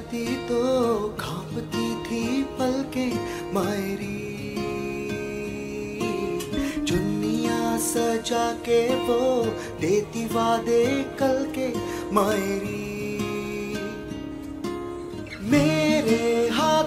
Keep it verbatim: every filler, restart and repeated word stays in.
जाती तो कांपती थी पलकें मायरी, चुन्नियां सजा के वो देती वादे कल के मायरी। मेरे हाथ